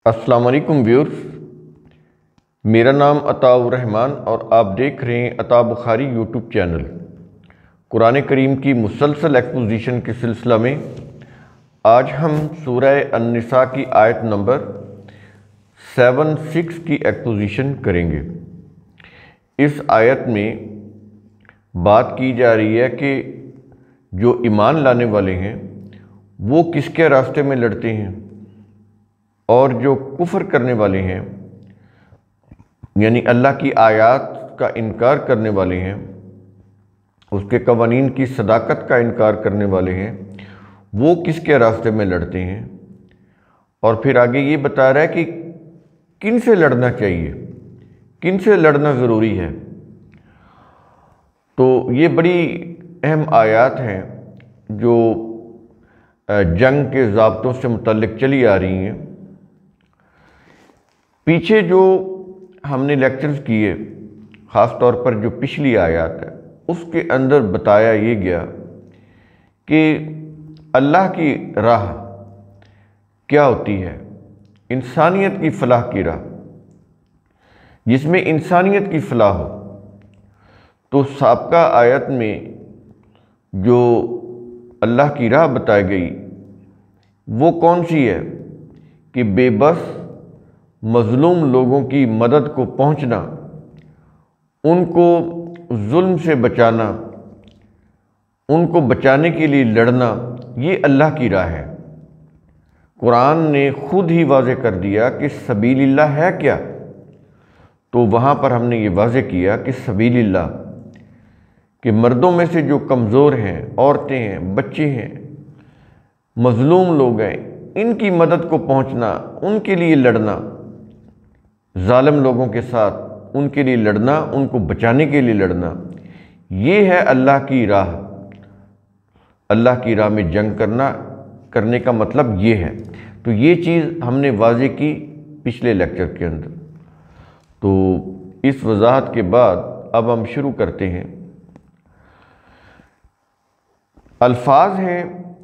السلام علیکم ویورز، میرا نام عطاء الرحمن اور آپ دیکھ رہے ہیں عطاء بخاری یوٹیوب چینل۔ قرآن کریم کی مسلسل ایکسپوزیشن کے سلسلہ میں آج ہم سورہ النساء کی آیت نمبر 7-6 کی ایکسپوزیشن کریں گے۔ اس آیت میں بات کی جا رہی ہے کہ جو ایمان لانے والے ہیں وہ کس کے راستے میں لڑتے ہیں، اور جو کفر کرنے والے ہیں یعنی اللہ کی آیات کا انکار کرنے والے ہیں، اس کے قوانین کی صداقت کا انکار کرنے والے ہیں، وہ کس کے راستے میں لڑتے ہیں۔ اور پھر آگے یہ بتا رہا ہے کہ کن سے لڑنا چاہیے، کن سے لڑنا ضروری ہے۔ تو یہ بڑی اہم آیات ہیں جو جنگ کے ضابطوں سے متعلق چلی آ رہی ہیں۔ پیچھے جو ہم نے لیکچرز کیے، خاص طور پر جو پچھلی آیات ہے، اس کے اندر بتایا یہ گیا کہ اللہ کی راہ کیا ہوتی ہے، انسانیت کی فلاح کی راہ، جس میں انسانیت کی فلاح ہو۔ تو سابقہ آیت میں جو اللہ کی راہ بتائی گئی وہ کون سی ہے کہ بے بس مظلوم لوگوں کی مدد کو پہنچنا، ان کو ظلم سے بچانا، ان کو بچانے کے لیے لڑنا، یہ اللہ کی راہ ہے۔ قرآن نے خود ہی واضح کر دیا کہ سبیل اللہ ہے کیا، تو وہاں پر ہم نے یہ واضح کیا کہ سبیل اللہ کہ مردوں میں سے جو کمزور ہیں، عورتیں ہیں، بچے ہیں، مظلوم لوگ ہیں، ان کی مدد کو پہنچنا، ان کے لیے لڑنا، ظالم لوگوں کے ساتھ ان کے لیے لڑنا، ان کو بچانے کے لیے لڑنا، یہ ہے اللہ کی راہ۔ اللہ کی راہ میں جنگ کرنے کا مطلب یہ ہے۔ تو یہ چیز ہم نے واضح کی پچھلے لیکچر کے اندر۔ تو اس وضاحت کے بعد اب ہم شروع کرتے ہیں۔ الفاظ ہیں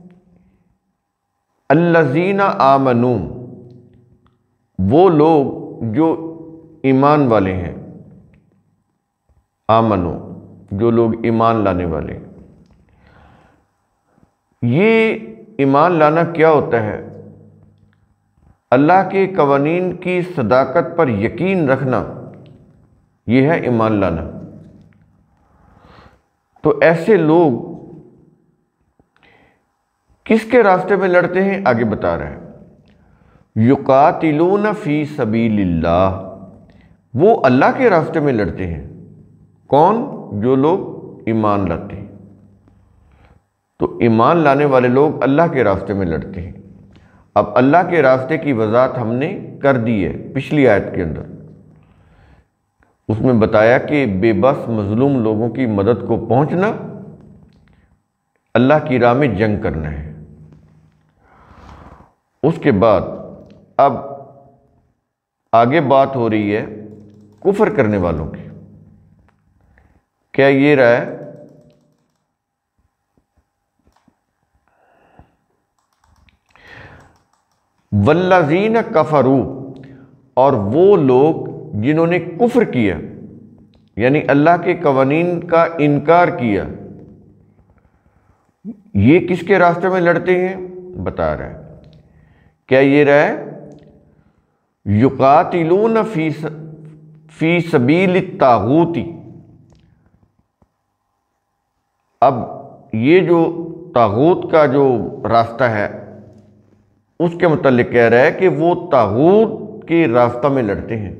الذین آمنوا، وہ لوگ جو ایمان والے ہیں، آمنو جو لوگ ایمان لانے والے ہیں۔ یہ ایمان لانا کیا ہوتا ہے؟ اللہ کے قوانین کی صداقت پر یقین رکھنا، یہ ہے ایمان لانا۔ تو ایسے لوگ کس کے راستے میں لڑتے ہیں آگے بتا رہے ہیں۔ یقاتلون فی سبیل اللہ، وہ اللہ کے راستے میں لڑتے ہیں۔ کون؟ جو لوگ ایمان لاتے ہیں۔ تو ایمان لانے والے لوگ اللہ کے راستے میں لڑتے ہیں۔ اب اللہ کے راستے کی وضاحت ہم نے کر دی ہے پچھلی آیت کے اندر۔ اس میں بتایا کہ بے بس مظلوم لوگوں کی مدد کو پہنچنا، اللہ کی راہ میں جنگ کرنا ہے۔ اس کے بعد اب آگے بات ہو رہی ہے کفر کرنے والوں کی۔ کیا یہ رہا ہے؟ والذین کفروا، اور وہ لوگ جنہوں نے کفر کیا، یعنی اللہ کے قوانین کا انکار کیا، یہ کس کے راستے میں لڑتے ہیں بتا رہا ہے۔ کیا یہ رہا ہے؟ یقاتلون فی سبیل الطاغوت۔ اب یہ جو طاغوت کا جو راستہ ہے اس کے متعلق کہہ رہا ہے کہ وہ طاغوت کے راستہ میں لڑتے ہیں۔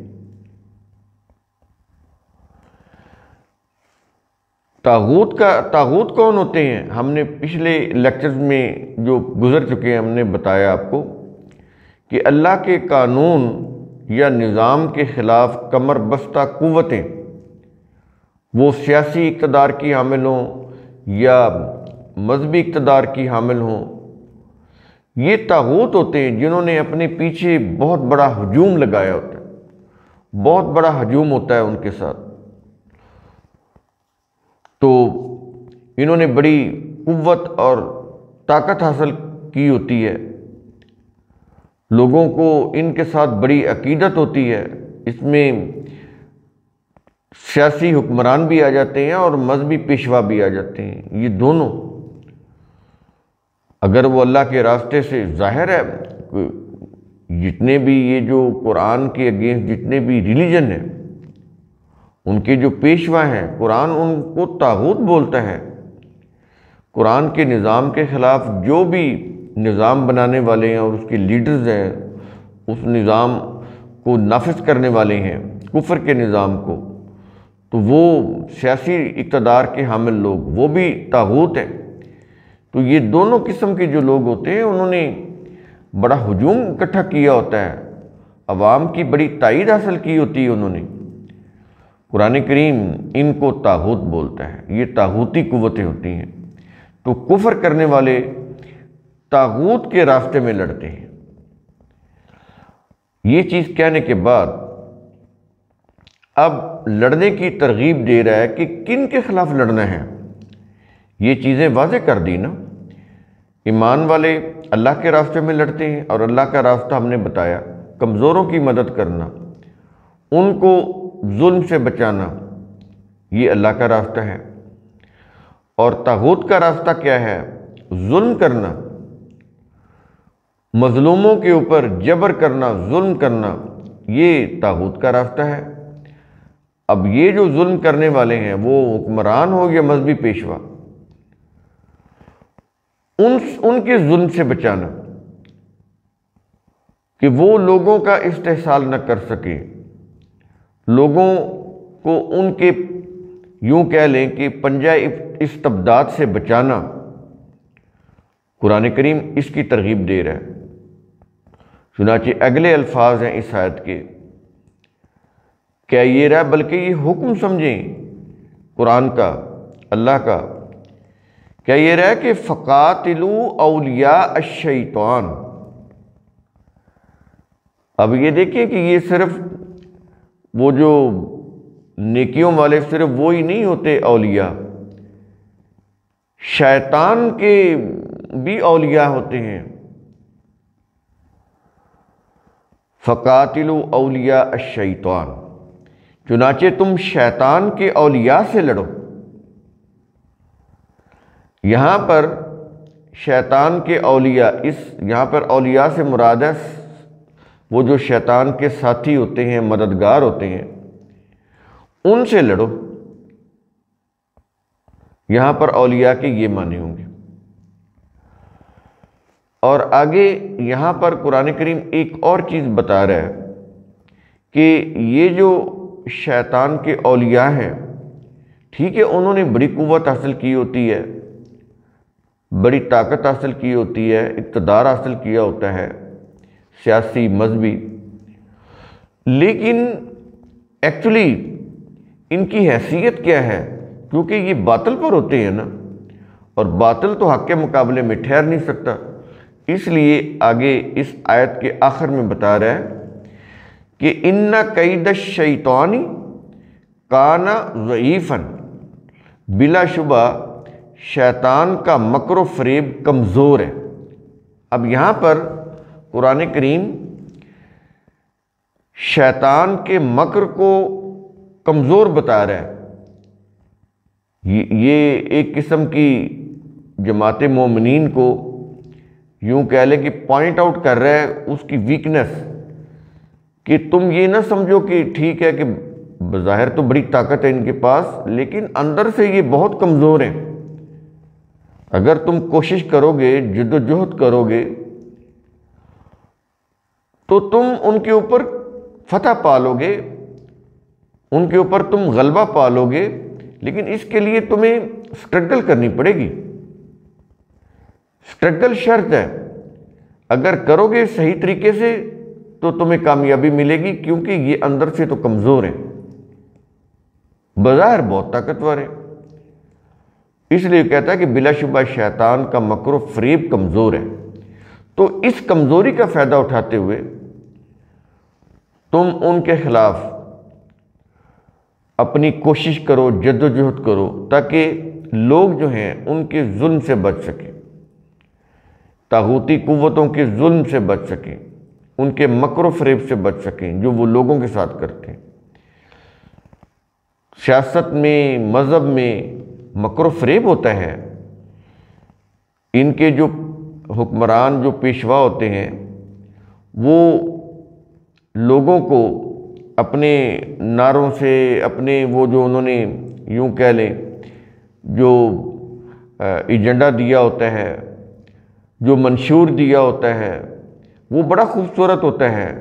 طاغوت کون ہوتے ہیں؟ ہم نے پچھلے لیکچرز میں جو گزر چکے ہیں ہم نے بتایا آپ کو کہ اللہ کے قانون یا نظام کے خلاف کمر بستہ قوتیں، وہ سیاسی اقتدار کی حامل ہوں یا مذہبی اقتدار کی حامل ہوں، یہ طاغوت ہوتے ہیں جنہوں نے اپنے پیچھے بہت بڑا ہجوم لگایا ہوتا ہے، بہت بڑا ہجوم ہوتا ہے ان کے ساتھ۔ تو انہوں نے بڑی قوت اور طاقت حاصل کی ہوتی ہے، لوگوں کو ان کے ساتھ بڑی عقیدت ہوتی ہے، اس میں سیاسی حکمران بھی آ جاتے ہیں اور مذہبی پیشوا بھی آ جاتے ہیں۔ یہ دونوں اگر وہ اللہ کے راستے سے، ظاہر ہے جتنے بھی یہ جو قرآن کے اگینسٹ جتنے بھی ریلیجن ہیں، ان کے جو پیشوا ہیں، قرآن ان کو طاغوت بولتا ہے۔ قرآن کے نظام کے خلاف جو بھی نظام بنانے والے ہیں اور اس کے لیڈرز ہیں، اس نظام کو نافذ کرنے والے ہیں، کفر کے نظام کو، تو وہ سیاسی اقتدار کے حامل لوگ وہ بھی طاغوت ہیں۔ تو یہ دونوں قسم کے جو لوگ ہوتے ہیں انہوں نے بڑا ہجوم اکٹھا کیا ہوتا ہے، عوام کی بڑی تائید حاصل کی ہوتی ہے انہوں نے۔ قرآن کریم ان کو طاغوت بولتا ہے، یہ طاغوتی قوتیں ہوتی ہیں۔ تو کفر کرنے والے طاغوت کے راستے میں لڑتے ہیں۔ یہ چیز کہنے کے بعد اب لڑنے کی ترغیب دے رہا ہے کہ کن کے خلاف لڑنا ہے۔ یہ چیزیں واضح کر دی نا، ایمان والے اللہ کے راستے میں لڑتے ہیں، اور اللہ کا راستہ ہم نے بتایا، کمزوروں کی مدد کرنا، ان کو ظلم سے بچانا، یہ اللہ کا راستہ ہے۔ اور طاغوت کا راستہ کیا ہے؟ ظلم کرنا، مظلوموں کے اوپر جبر کرنا، ظلم کرنا، یہ طاغوت کا راستہ ہے۔ اب یہ جو ظلم کرنے والے ہیں، وہ حکمران ہو یا مذہبی پیشوا، ان کے ظلم سے بچانا کہ وہ لوگوں کا استحصال نہ کر سکیں، لوگوں کو ان کے یوں کہہ لیں کہ پنجہ استبداد سے بچانا، قرآن کریم اس کی ترغیب دے رہا ہے۔ چنانچہ اگلے الفاظ ہیں اس آیت کے، کیا یہ رہا بلکہ یہ حکم سمجھیں قرآن کا، اللہ کا، کیا یہ رہا کہ فقاتلوا اولیاء الشیطان۔ اب یہ دیکھیں کہ یہ صرف وہ جو نیکیوں والے صرف وہی نہیں ہوتے اولیاء، شیطان کے بھی اولیاء ہوتے ہیں۔ فقاتلوا اولیاء الشیطان، چنانچہ تم شیطان کے اولیاء سے لڑو۔ یہاں پر شیطان کے اولیاء، یہاں پر اولیاء سے مراد ہے وہ جو شیطان کے ساتھی ہوتے ہیں، مددگار ہوتے ہیں، ان سے لڑو۔ یہاں پر اولیاء کے یہ معنی ہوں گے۔ اور آگے یہاں پر قرآن کریم ایک اور چیز بتا رہا ہے کہ یہ جو شیطان کے اولیاء ہیں، ٹھیک ہے انہوں نے بڑی قوت حاصل کی ہوتی ہے، بڑی طاقت حاصل کی ہوتی ہے، اقتدار حاصل کیا ہوتا ہے سیاسی، مذہبی، لیکن ایکچولی ان کی حیثیت کیا ہے؟ کیونکہ یہ باطل پر ہوتے ہیں نا، اور باطل تو حق کے مقابلے میں ٹھہر نہیں سکتا۔ اس لیے آگے اس آیت کے آخر میں بتا رہا ہے کہ ان کید الشیطان کان ضعیفا، بلا شبہ شیطان کا مکر و فریب کمزور ہے۔ اب یہاں پر قرآن کریم شیطان کے مکر کو کمزور بتا رہا ہے۔ یہ ایک قسم کی جماعت مومنین کو یوں کہہ لیں کہ پوائنٹ آؤٹ کر رہا ہے اس کی ویکنس، کہ تم یہ نہ سمجھو کہ ٹھیک ہے کہ بظاہر تو بڑی طاقت ہے ان کے پاس، لیکن اندر سے یہ بہت کمزور ہیں۔ اگر تم کوشش کرو گے، جد و جہد کرو گے، تو تم ان کے اوپر فتح پالو گے، ان کے اوپر تم غلبہ پالو گے، لیکن اس کے لیے تمہیں سٹرگل کرنی پڑے گی۔ سٹرگل شرط ہے، اگر کرو گے صحیح طریقے سے تو تمہیں کامیابی ملے گی، کیونکہ یہ اندر سے تو کمزور ہیں، بظاہر بہت طاقتور ہیں۔ اس لیے کہتا ہے کہ بلا شبہ شیطان کا مکر و فریب کمزور ہے۔ تو اس کمزوری کا فائدہ اٹھاتے ہوئے تم ان کے خلاف اپنی کوشش کرو، جد و جہد کرو، تاکہ لوگ جو ہیں ان کے ظلم سے بچ سکیں، طاغوتی قوتوں کے ظلم سے بچ سکیں۔ ان کے مکر و فریب سے بچ سکیں جو وہ لوگوں کے ساتھ کرتے ہیں۔ سیاست میں، مذہب میں مکر و فریب ہوتا ہے۔ ان کے جو حکمران، جو پیشوا ہوتے ہیں، وہ لوگوں کو اپنے نعروں سے، اپنے وہ جو انہوں نے یوں کہہ لیں جو ایجنڈا دیا ہوتا ہے، جو منشور دیا ہوتا ہے، وہ بڑا خوبصورت ہوتا ہے،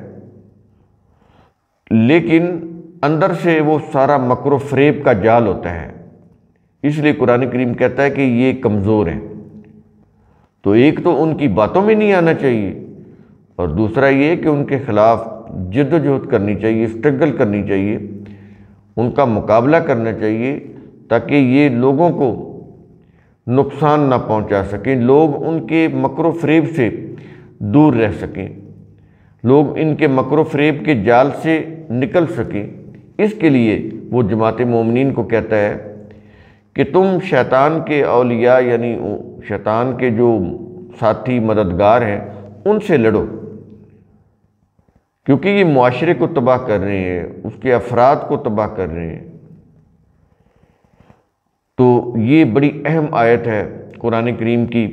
لیکن اندر سے وہ سارا مکر و فریب کا جال ہوتا ہے۔ اس لیے قرآن کریم کہتا ہے کہ یہ کمزور ہیں۔ تو ایک تو ان کی باتوں میں نہیں آنا چاہیے، اور دوسرا یہ کہ ان کے خلاف جد و جہد کرنی چاہیے، اسٹرگل کرنی چاہیے، ان کا مقابلہ کرنا چاہیے، تاکہ یہ لوگوں کو نقصان نہ پہنچا سکیں، لوگ ان کے مکر و فریب سے دور رہ سکیں، لوگ ان کے مکر و فریب کے جال سے نکل سکیں۔ اس کے لیے وہ جماعت مومنین کو کہتا ہے کہ تم شیطان کے اولیاء، یعنی شیطان کے جو ساتھی مددگار ہیں، ان سے لڑو، کیونکہ یہ معاشرے کو تباہ کر رہے ہیں، اس کے افراد کو تباہ کر رہے ہیں۔ تو یہ بڑی اہم آیت ہے قرآن کریم کی۔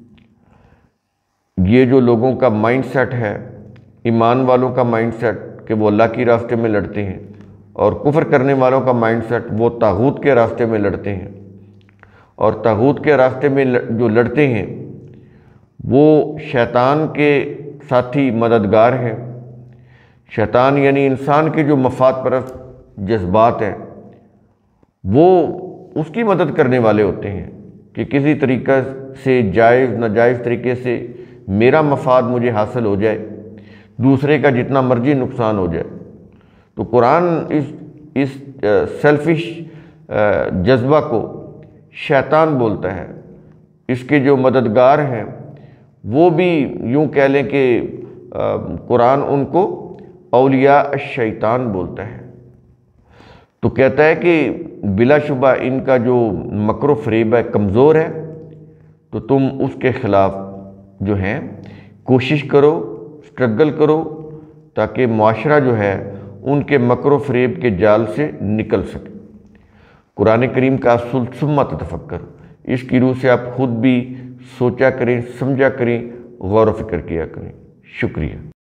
یہ جو لوگوں کا مائنڈ سیٹ ہے، ایمان والوں کا مائنڈ سیٹ کہ وہ اللہ کی راستے میں لڑتے ہیں، اور کفر کرنے والوں کا مائنڈ سیٹ وہ طاغوت کے راستے میں لڑتے ہیں، اور طاغوت کے راستے میں جو لڑتے ہیں وہ شیطان کے ساتھی مددگار ہیں۔ شیطان یعنی انسان کے جو مفاد پرست جذبات ہیں، وہ اس کی مدد کرنے والے ہوتے ہیں کہ کسی طریقہ سے جائز ناجائز طریقے سے میرا مفاد مجھے حاصل ہو جائے، دوسرے کا جتنا مرضی نقصان ہو جائے۔ تو قرآن اس سیلفش جذبہ کو شیطان بولتا ہے۔ اس کے جو مددگار ہیں وہ بھی یوں کہہ لیں کہ قرآن ان کو اولیاء الشیطان بولتا ہے۔ تو کہتا ہے کہ بلا شبہ ان کا جو مکر و فریب ہے کمزور ہے، تو تم اس کے خلاف جو ہے کوشش کرو، اسٹرگل کرو، تاکہ معاشرہ جو ہے ان کے مکر و فریب کے جال سے نکل سکے۔ قرآن کریم کا اصل ثم تفکر، اس کی روح سے آپ خود بھی سوچا کریں، سمجھا کریں، غور و فکر کیا کریں۔ شکریہ۔